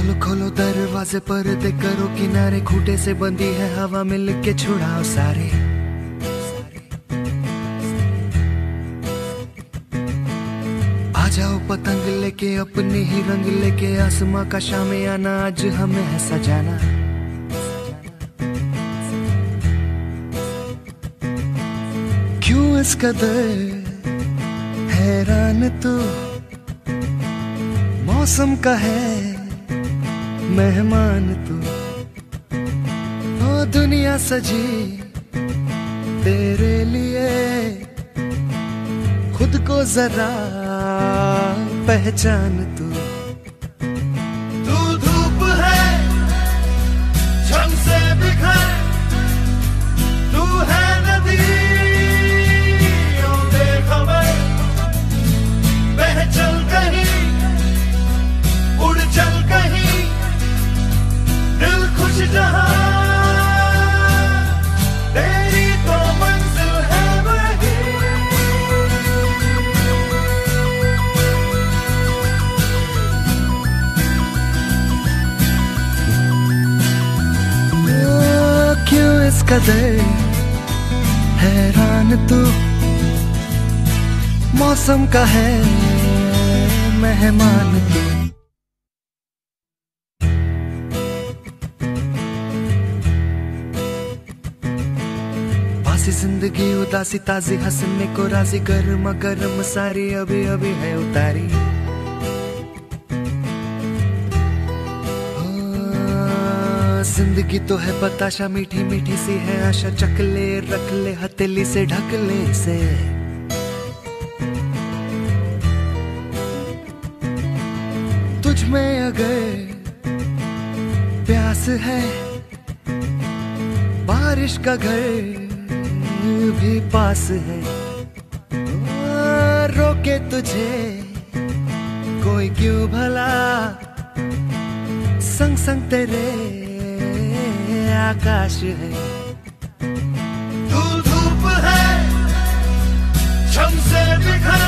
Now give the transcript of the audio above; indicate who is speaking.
Speaker 1: खोलो खोलो दरवाजे पर्दे करो किनारे, खूंटे से बंदी है हवा मिल के छुड़ाओ सारे। आ जाओ पतंग लेके अपने ही रंग लेके, आसमां का शामे आना आज हमें है सजाना। क्यों इस कदर हैरान तू, मौसम का है मेहमान तू। ओ दुनिया सजी तेरे लिए, खुद को जरा पहचान तू।
Speaker 2: तू धूप है झम से बिखर, तू है नदी ओ बेखबर, बह चल कहीं उड़ चल कहीं, दिल खुश जहां तेरी तो मंजिल है वही।
Speaker 1: क्यों इस कदर हैरान तू, मौसम का है मेहमान तू। पासी जिंदगी उदासी ताजी हंसने को राजी, गर्मा गर्म सारी अभी अभी है उतारी। जिंदगी तो है बताशा मीठी मीठी सी है आशा, चख ले रख ले हथेली से ढक ले से। तुझ में अगर प्यास है, बारिश का घर भी पास है। रोके तुझे कोई क्यों भला, संग संग तेरे आकाश है।
Speaker 2: तू धूप है झम से बिखर,